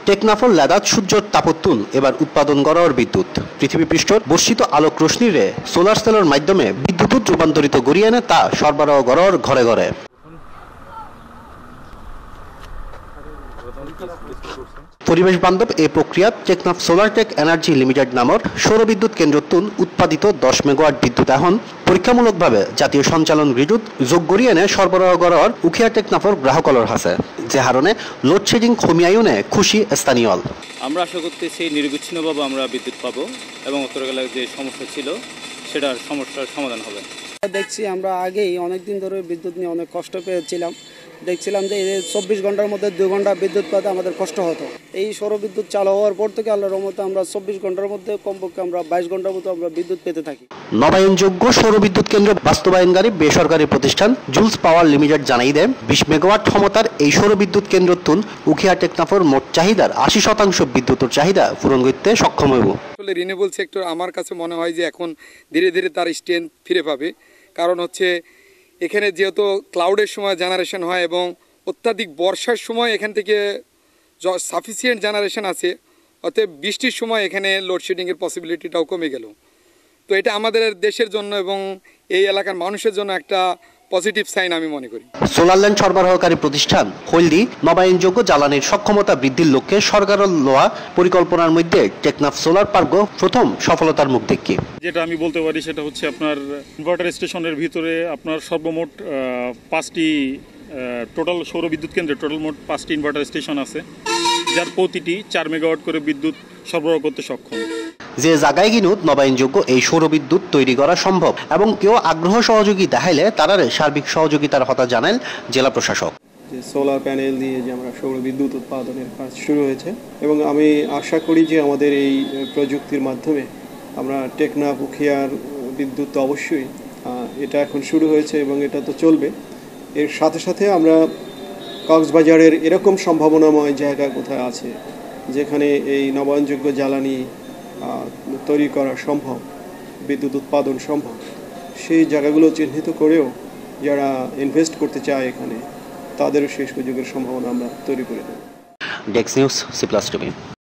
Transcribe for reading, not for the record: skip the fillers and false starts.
টেকনাফর লেদাত সূর্যর তাপোত্তুন এবার উৎপাদন গড়ার বিদ্যুৎ পৃথিবী পৃষ্ঠর বর্ষিত আলোক রশ্মিরে সোলার সেলের মাধ্যমে বিদ্যুৎ রূপান্তরিত করিয়ে এনে তা সরবরাহ গড়ার ঘরে ঘরে। পরিবেশ বান্ধব এই প্রক্রিয়া টেকনাফ সোলারটেক এনার্জি লিমিটেড নামের সৌরবিদ্যুৎ কেন্দ্রতুন উৎপাদিত 10 মেগাওয়াট বিদ্যুৎ এখন পরীক্ষামূলকভাবে জাতীয় সঞ্চালন গ্রিডত যোগ করিয়ে এনে সরবরাহ করার উখিয়া টেকনাফর গ্রাহকলর আছে, যে হারণে লোডশেডিং কমিয়ায়নে খুশি স্থানীয়। আমরা আশা করতেছি নিরবিচ্ছিন্নভাবে আমরা বিদ্যুৎ পাবো এবং উত্তরকালের যে সমস্যা ছিল সেটার সমস্যার সমাধান হবে। দেখছি আমরা আগেই অনেকদিন ধরে বিদ্যুৎ নিয়ে অনেক কষ্ট পেয়েছিলাম, দেখছিলাম যে 24 ঘন্টার মধ্যে 2 ঘন্টা বিদ্যুৎ পাতে আমাদের কষ্ট হতো। এই সৌরবিদ্যুৎ চালু হওয়ার পর থেকে আল্লাহর রহমতে আমরা 24 ঘন্টার মধ্যে কমপক্ষে আমরা 22 ঘন্টার মতো আমরা বিদ্যুৎ পেতে থাকি। নবায়নযোগ্য সৌরবিদ্যুৎ কেন্দ্র বাস্তবায়নকারী বেসরকারি প্রতিষ্ঠান জুলস পাওয়ার লিমিটেড জানাই দেয় 20 মেগাওয়াট ক্ষমতার এই সৌরবিদ্যুৎ কেন্দ্রতুন উখিয়া টেকনাফর মোট চাহিদার 80% বিদ্যুতের চাহিদা পূরণ করতে সক্ষম হইব। আসলে রিনিউয়েবল সেক্টর আমার কাছে মনে হয় যে এখন ধীরে ধীরে তার স্ট্রেংথ ফিরে পাবে, কারণ হচ্ছে এখানে যেহেতু ক্লাউডের সময় জেনারেশন হয় এবং অত্যাধিক বর্ষার সময় এখান থেকে সাফিসিয়েন্ট জেনারেশন আছে, অতএব বৃষ্টির সময় এখানে লোডশেডিংয়ের পসিবিলিটিটাও কমে গেল। তো এটা আমাদের দেশের জন্য এবং এই এলাকার মানুষের জন্য একটা পজিটিভ সাইন আমি মনে করি। সোলার ল্যান্ড সরবরাহকারী প্রতিষ্ঠান হলদি নবায়নযোগ্য জ্বালানির সক্ষমতা বৃদ্ধির লক্ষ্যে সরকারের লওয়া পরিকল্পনার মধ্যে টেকনাফ সোলার পার্ক প্রথম সফলতার মুখ দেখি। যেটা আমি বলতে পারি সেটা হচ্ছে আপনার ইনভার্টার স্টেশনের ভিতরে আপনার সর্বমোট 5টি টোটাল সৌরবিদ্যুৎ কেন্দ্রে টোটাল মোট 5টি ইনভার্টার স্টেশন আছে, যার প্রতিটি 4 মেগাওয়াট করে বিদ্যুৎ সরবরাহ করতে সক্ষম। যে জায়গায় কিনুত নবায়নযোগ্য এই সৌরবিদ্যুৎ তৈরি করা সম্ভব এবং কেউ আগ্রহ সহযোগী দেখাইলে তারারে সার্বিক সহযোগিতার কথা জানান জেলা প্রশাসক। যে সোলার প্যানেল দিয়ে যে আমরা সৌরবিদ্যুৎ উৎপাদনের কাজ শুরু হয়েছে এবং আমি আশা করি যে আমাদের এই প্রযুক্তির মাধ্যমে আমরা টেকনাফ উখিয়ার বিদ্যুৎ তো অবশ্যই এটা এখন শুরু হয়েছে এবং এটা তো চলবে। এর সাথে সাথে আমরা কক্সবাজারের এরকম সম্ভাবনাময় জায়গা কোথায় আছে যেখানে এই নবায়নযোগ্য জ্বালানি তৈরি করা সম্ভব, বিদ্যুৎ উৎপাদন সম্ভব, সেই জায়গাগুলো চিহ্নিত করেও যারা ইনভেস্ট করতে চায় এখানে তাদেরও সেই সুযোগের সম্ভাবনা আমরা তৈরি করে দেব। Desk news, C+TV।